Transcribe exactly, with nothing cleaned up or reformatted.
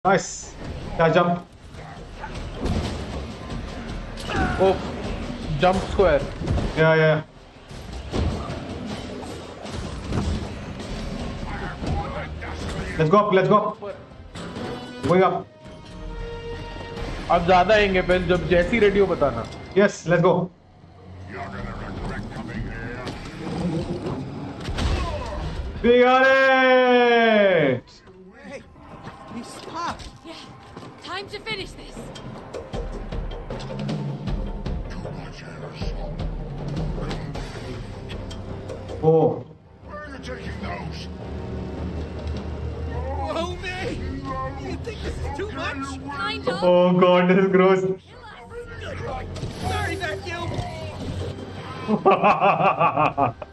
Nice. Yeah, jump. Oh, jump square. Yeah, yeah. Let's go up, let's go up. Going up. अब ज़्यादा आएंगे पहले जब जैसी रेडियो बताना. Yes, let's go. We got it! Hey, he stopped. Yeah, time to finish this. Oh. Where are you taking those? Whoa, me! You think this is too much? Kind of. Oh god, this is gross. Sorry, vacuum.